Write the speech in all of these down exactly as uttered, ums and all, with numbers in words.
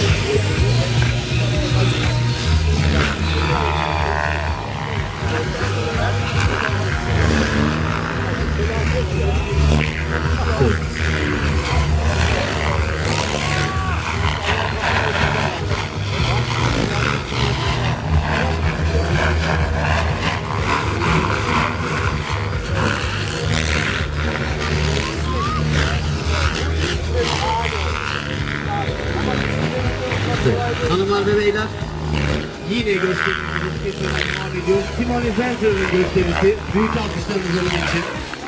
Hanımlar ve beyler, yine gösterimizi kesinlikle devam ediyoruz. Simone Ventur'un gösterisi. Büyük alkışlarınızı onun için.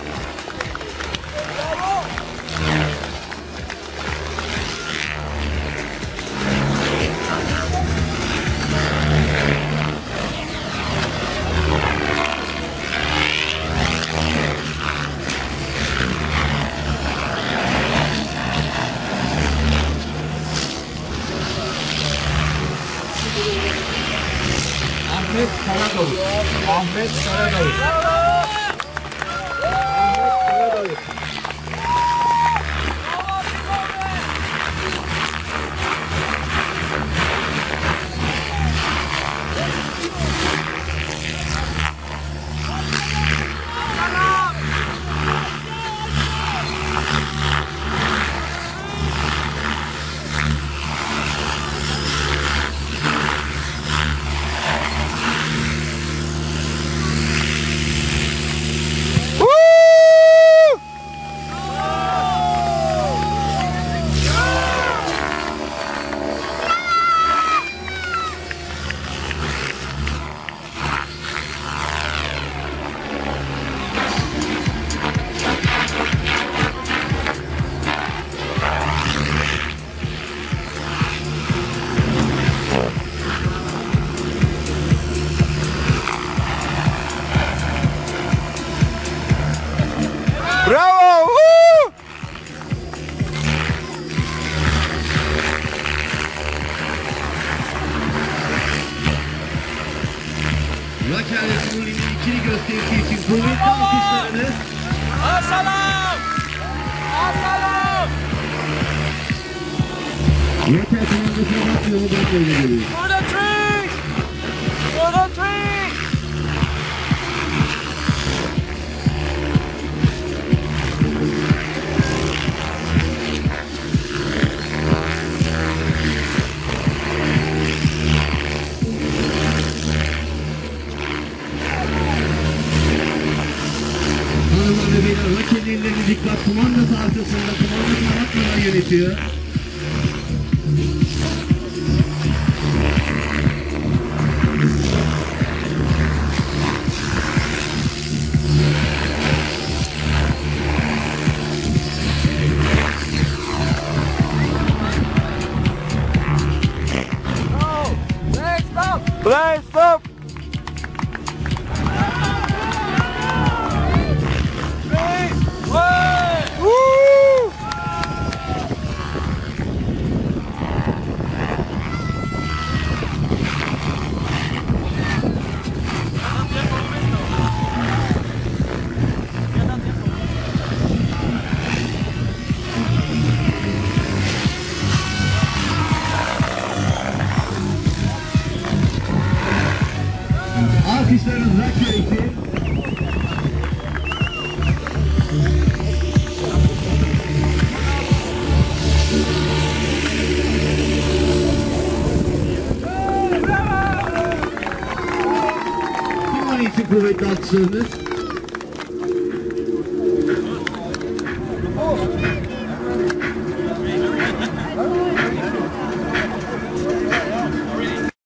Ahmet Karadavut. Ahmet Karadavut. Ahmet Karadavut. Bravo! Woo! Rakel Resulu'nun ikili gösterisi için kuvvetli alkışlarınız. Assalam! Assalam! Yeter komandasına bakmıyor mu ben böyle geliyor. For the tree! For the tree! Hanımlar ve beyler, Rakel'in ellerini dikkat, kumandası arkasında, kumandasına bakmadan yönetiyor. Play stop! Woo! Alkışlarınız Rakel için. Simone için kuvvetli alkışlarınız.